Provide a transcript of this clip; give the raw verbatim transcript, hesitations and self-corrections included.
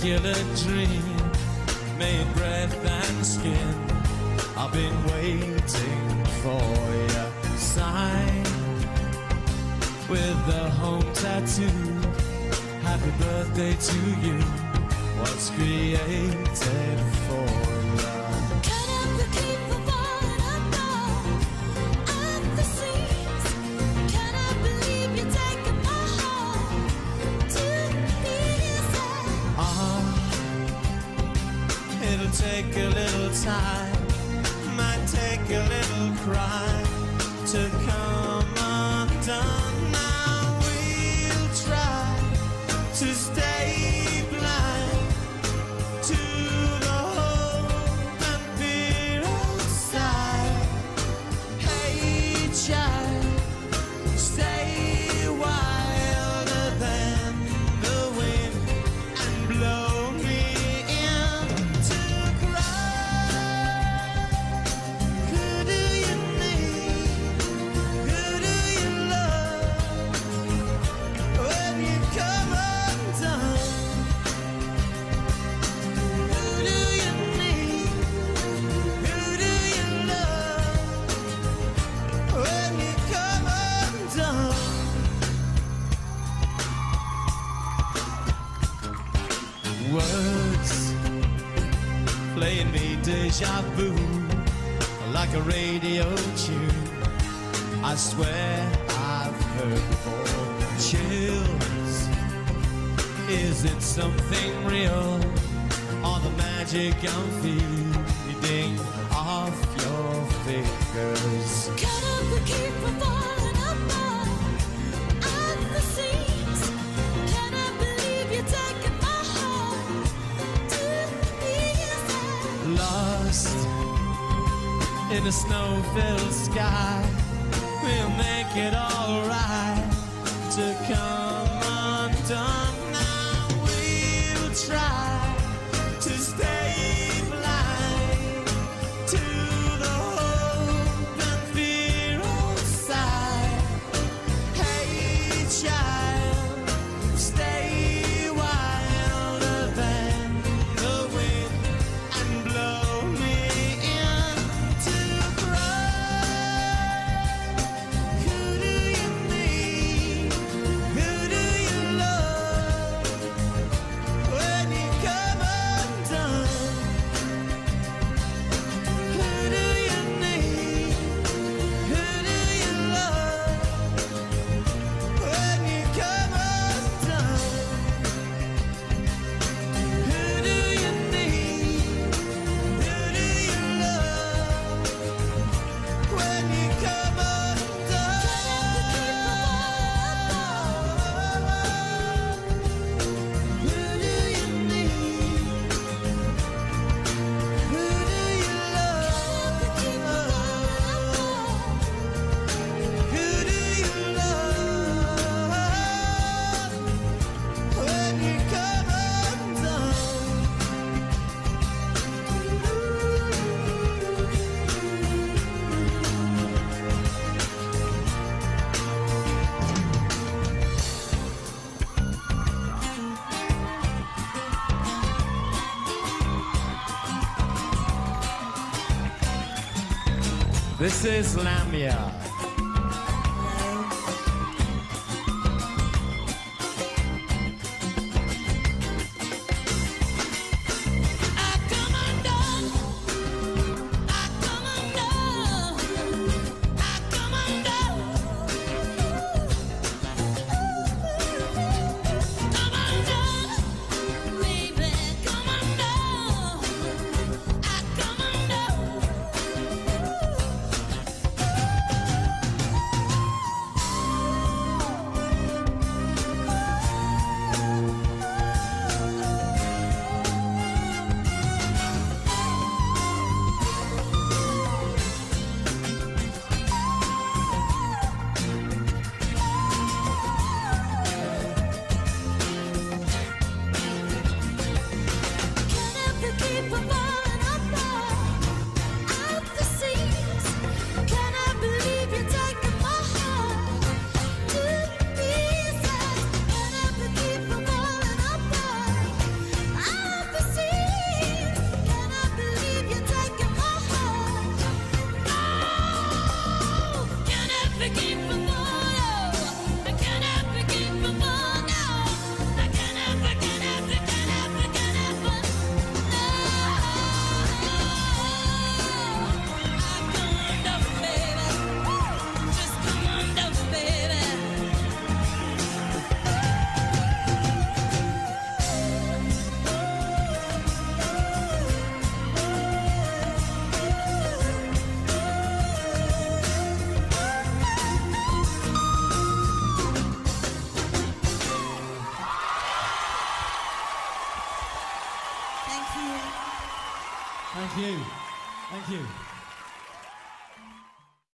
immaculate dream, made breath and skin. I've been waiting for your sign with the home tattoo. Happy birthday to you, what's created for you. Cut up the cape of falling apart at the seams. Cannot believe you're taking my heart to pieces. Ah, it'll take a little time, might take a little cry to come undone. Now we'll try to stay blind to the hope and fear outside. Hey child, stay wilder than the wind and blow me in to cry. Who do you need? Who do you love? When you come undone, who do you need? Who do you love? When you come undone. Words playing me deja vu like a radio tune. I swear I've heard before. Chills, is it something real? Or the magic I'm feeding off your fingers? Cut up the cape of falling apart at the seams. Cannot believe you're taking my heart to pieces. Lost in a snow-filled sky, we'll make it alright to come undone. Now we'll try to stay blind to the hope and fear outside. Hey child, stay wilder than the wind and blow me in to cry. Who do you need? Who do you love? When you come undone, who do you need? Who do you love? When you come undone, who do you need? Who do you love? When you come undone, who do you need? Who do you love? Who do you love? When you come undone. This is Lamia. I come undone. I come undone. I come undone. Come undone, baby. Come undone. I come undone. Thank you. Thank you.